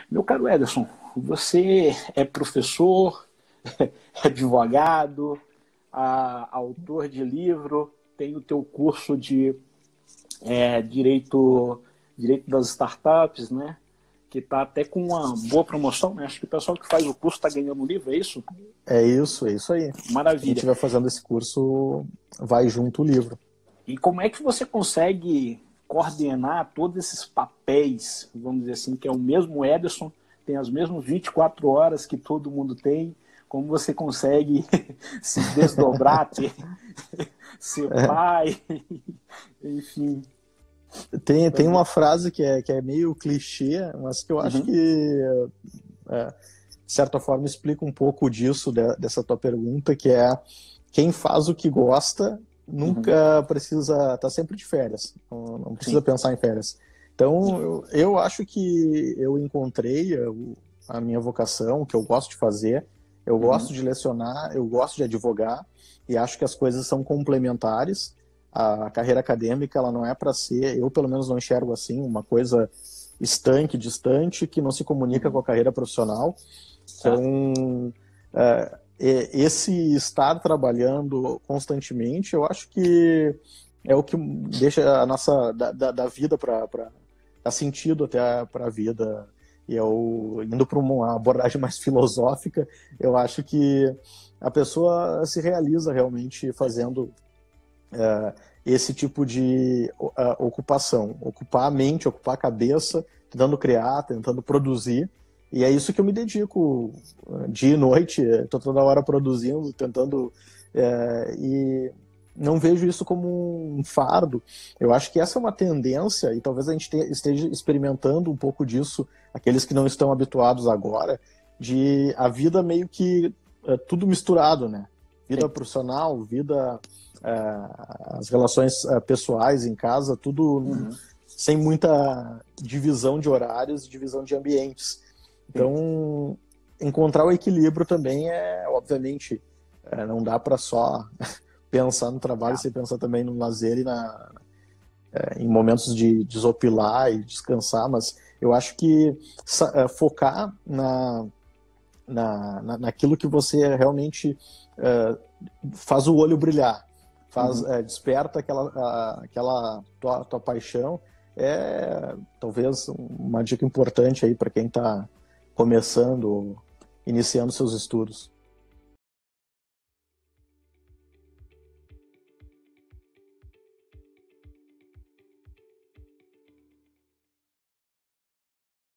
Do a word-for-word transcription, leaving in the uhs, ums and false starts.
Meu caro Ederson, você é professor, é advogado, a- autor de livro, tem o teu curso de é, direito, direito das startups, né? Que está até com uma boa promoção, né? Acho que o pessoal que faz o curso está ganhando um livro, é isso? É isso, é isso aí. Quem Maravilha. estiver fazendo esse curso vai junto o livro. E como é que você consegue coordenar todos esses papéis, vamos dizer assim, que é o mesmo Ederson, tem as mesmas vinte e quatro horas que todo mundo tem, como você consegue se desdobrar, ter, ser pai, enfim. Tem, tem Fazer... uma frase que é, que é meio clichê, mas que eu acho Uhum, que, é, de certa forma, explica um pouco disso, de- dessa tua pergunta, que é quem faz o que gosta uhum, nunca precisa, tá sempre de férias, não, não precisa sim. pensar em férias. Então, eu, eu acho que eu encontrei eu- a minha vocação, o que eu gosto de fazer, eu Uhum, gosto de lecionar, eu gosto de advogar, e acho que as coisas são complementares. A carreira acadêmica, ela não é para ser, eu pelo menos não enxergo assim, uma coisa estanque, distante, que não se comunica com uhum, a carreira profissional. certo. Então, é, esse estar trabalhando constantemente, eu acho que é o que deixa a nossa da, da, da vida para dar sentido até para a vida. E eu, indo para uma abordagem mais filosófica, eu acho que a pessoa se realiza realmente fazendo uh, esse tipo de uh, ocupação, ocupar a mente, ocupar a cabeça, tentando criar, tentando produzir. E é isso que eu me dedico dia e noite, estou toda hora produzindo, tentando. É, e não vejo isso como um fardo. Eu acho que essa é uma tendência, e talvez a gente te, esteja experimentando um pouco disso, aqueles que não estão habituados agora, de a vida meio que é, tudo misturado, né? Vida Sim. profissional, vida. É, as relações é, pessoais em casa, tudo Uhum, sem muita divisão de horários e divisão de ambientes. sim. Então, encontrar o equilíbrio também é, obviamente, é, não dá para só pensar no trabalho Ah, sem pensar também no lazer e na, é, em momentos de desopilar e descansar, mas eu acho que é, focar na, na, na, naquilo que você realmente é, faz o olho brilhar, faz, uhum. é, desperta aquela, a, aquela tua, tua paixão, é talvez uma dica importante aí para quem está começando, iniciando seus estudos.